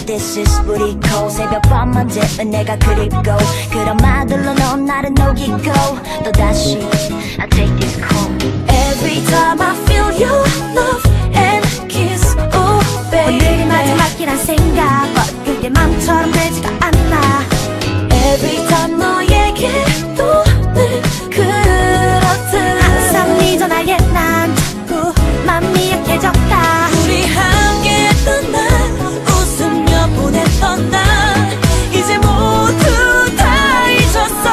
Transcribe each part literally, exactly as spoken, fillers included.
this is 뿌리고 새벽밤만 되면 내가 그립고 그런 말들로 넌 나를 녹이고 또다시 I take this call. Every time I feel your love and kiss, oh baby. 오늘이 마지막이란 생각 but 그게 맘처럼 되지가 않아. Every time 너에게 또 늘 그렇듯 항상 네 전화에 난 자꾸 맘이 약해졌다. 우리 함께했던 날 웃으며 보냈던 날 이제 모두 다 잊었어.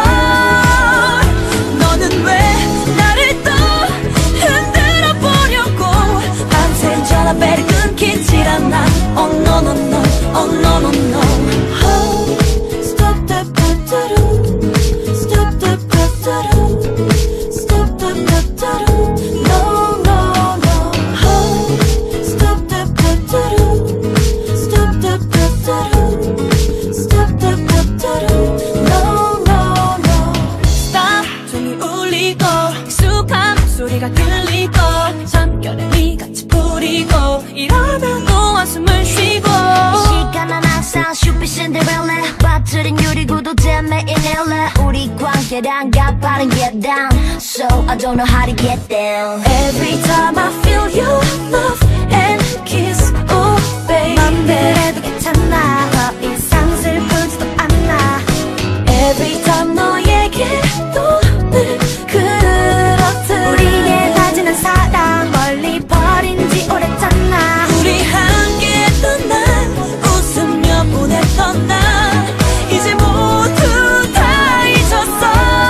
너는 왜 나를 또 흔들어 보려고 밤새 전화벨을 끊기질 않아. Oh no no no, oh no no no. Oh, stop that do-do-do. Stop that do-do-do. Stop that do-do-do. No no no. Oh, stop that do-do-do. Stop that do-do-do. Stop that do-do-do. No no no. Stop. 종이 울리고 익숙한 소리가 들리고 잠결에 미같이 부리고 이러면 또 한숨을 쉬고 시간은 항상 슈피 신데렐라 빠뜨린 유리구도 때문에 인헬라 우리 관계란 가파른 계단 So I don't know how to get down. Every time I feel your love and kiss, oh baby. 맘대로도 괜찮아 더 이상 슬프지도 않아. Every time 너에게 또 늘 그렇듯 우리의 다지는 사랑 멀리 버린 지 오래잖아. 우리 함께했던 날 웃으며 보냈던 날 이제 모두 다 잊었어.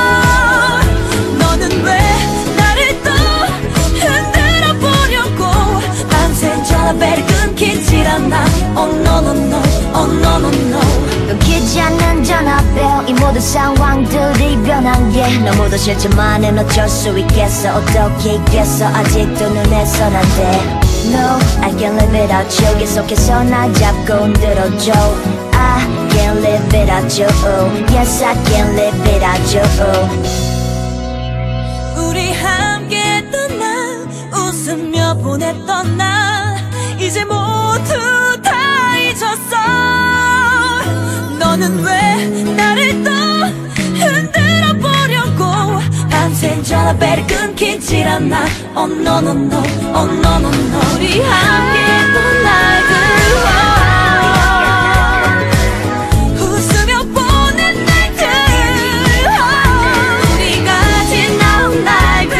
너는 왜 나를 또 흔들어 보려고 밤새 전화벨을 끊기질 않아. Oh no no no, oh no no no. 끊기지 않는 전화벨 이 모든 상황들이 변한 게 너무도 싫지만은 어쩔 수 있겠어. 어떻게 있겠어 아직도 눈에선 안 돼. No, I can't live without you. 계속해서 날 잡고 흔들어줘. I can't live without you. Yes, I can't live without you. 우리 함께했던 날 웃으며 보냈던 날 이제 모두 다 잊었어. 너는 왜 나를 또 흔들어 보려고 밤새 전화벨을 끊기질 않아. Oh no no no, oh no no no. 우리 함께했던 날들 웃으며 보낸 날들 우리가 지나온 날들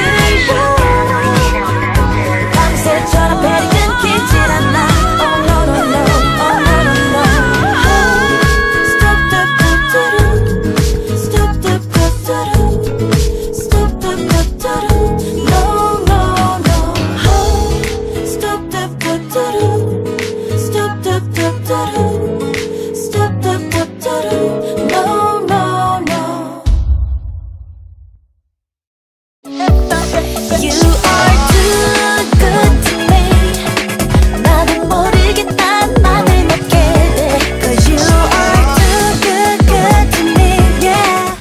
밤새 전화벨이 끊기질 않아. Oh no no no, oh no no no. Stop that do-do-do. Stop that do-do-do. Stop that do-do-do. No no no. Stop that do-do-do. Stop that do-do-do. Stop that do-do-do. No no no. You are too